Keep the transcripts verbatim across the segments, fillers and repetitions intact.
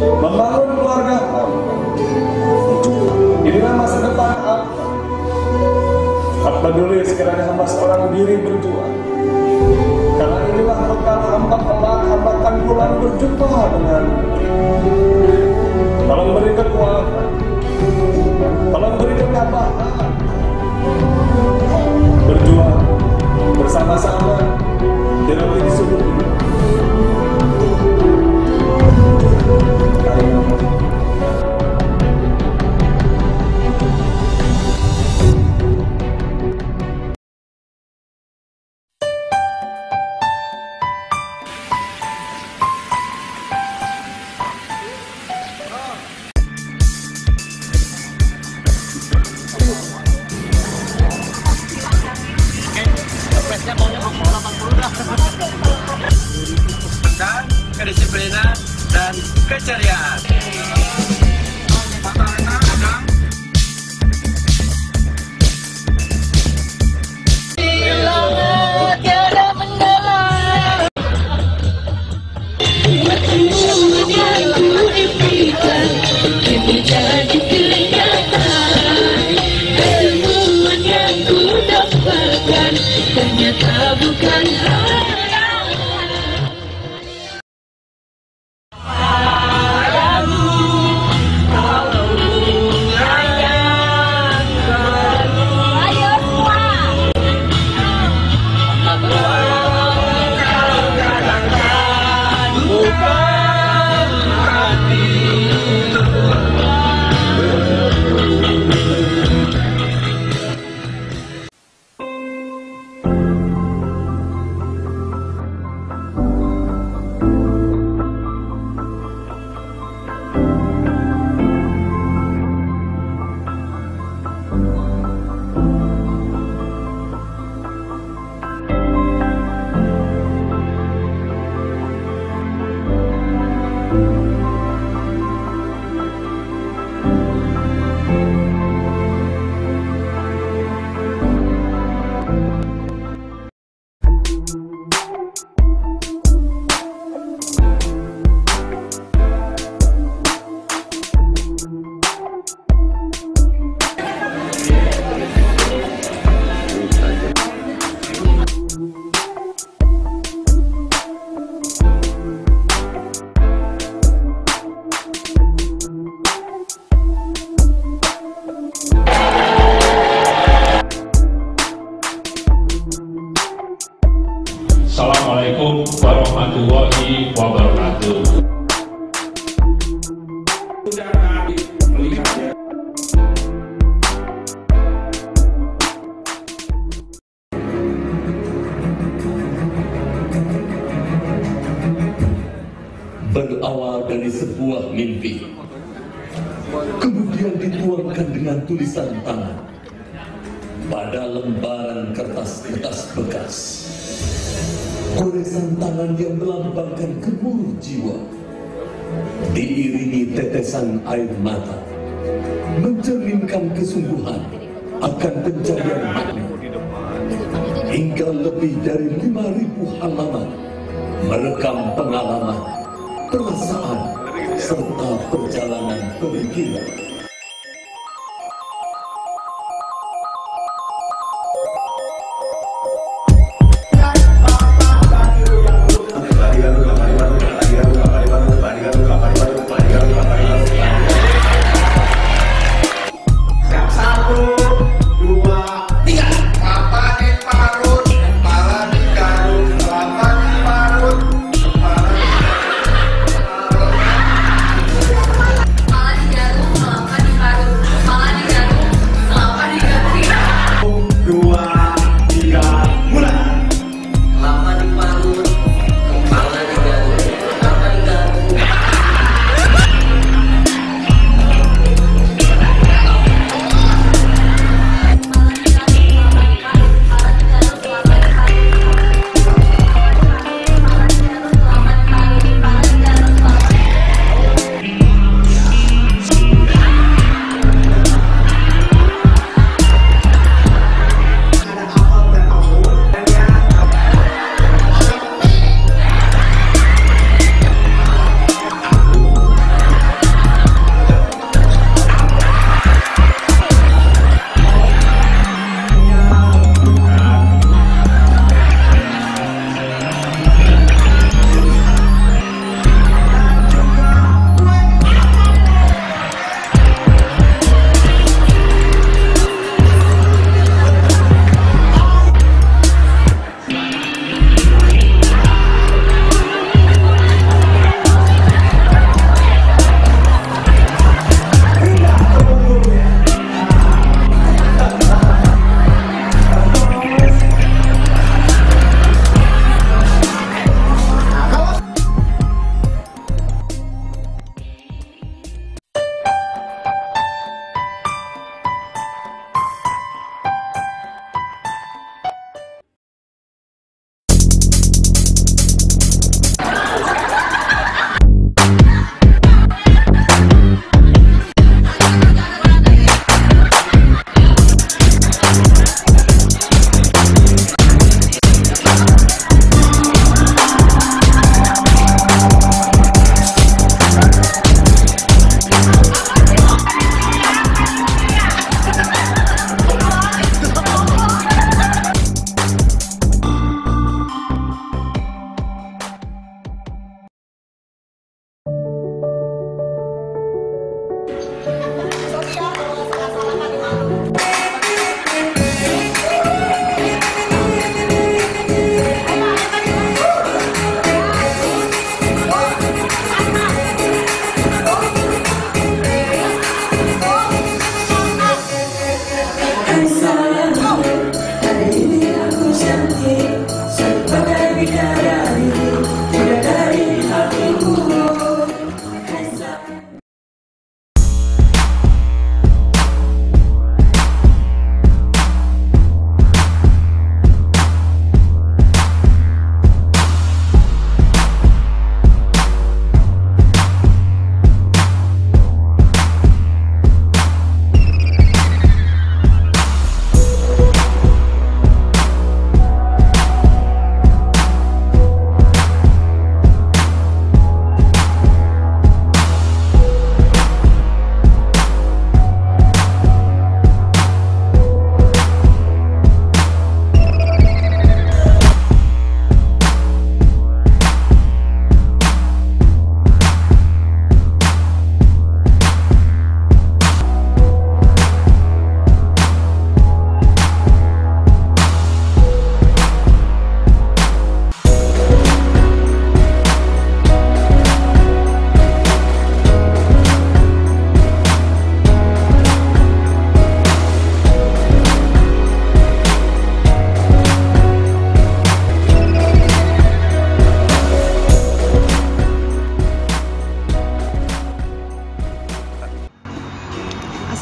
membangun keluarga. Inilah masa depan apa? Tak peduli sekiranya hamba seorang diri berjuang, karena inilah bekal hamba kelak hamba akan pulang berjumpa dengan. Tolong beri kekuatan, tolong beri ketabahan, berjuang bersama-sama di rotinsulu. Dan kedisiplinan dan keceriaan. Ternyata bukan Assalamualaikum warahmatullahi wabarakatuh. Berawal dari sebuah mimpi, kemudian dituangkan dengan tulisan tangan pada lembaran kertas-kertas bekas. Goresan tangan yang melambangkan gemuruh jiwa, diiringi tetesan air mata, mencerminkan kesungguhan akan pencarian makna. Hingga lebih dari lima ribu halaman merekam pengalaman, perasaan, serta perjalanan pemikiran. Kepala digaruk,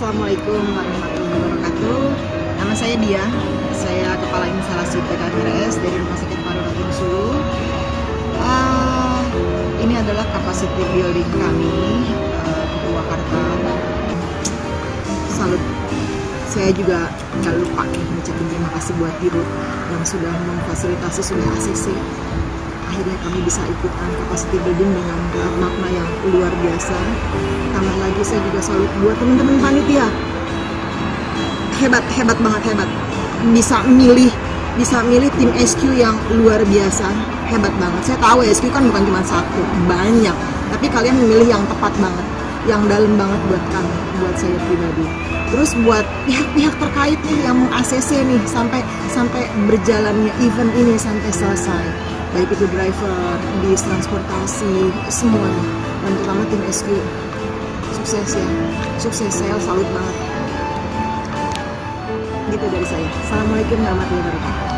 Assalamualaikum warahmatullahi wabarakatuh. Nama saya Dia, saya Kepala Instalasi P K R S dari Rumah Sakit Paru rotinsulu. Uh, ini adalah capacity building kami, uh, ketua karyawan. Salut. Saya juga nggak lupa mengucapkan terima kasih buat Dirut yang sudah memfasilitasi, sudah A C C. Akhirnya kami bisa ikutan capacity building dengan makna yang luar biasa. Tambah lagi saya juga salut buat teman-teman panitia. Hebat, hebat banget, hebat. Bisa milih, bisa milih tim S Q yang luar biasa. Hebat banget. Saya tahu S Q kan bukan cuma satu, banyak. Tapi kalian memilih yang tepat banget, yang dalam banget buat kami, buat saya pribadi. Terus buat pihak-pihak terkait nih yang A C C nih sampai sampai berjalannya event ini sampai selesai. Baik itu driver, bis transportasi, semuanya. Dan terutama tim S Q. Sukses ya. Sukses, saya salut banget. Gitu dari saya. Assalamualaikum warahmatullahi wabarakatuh.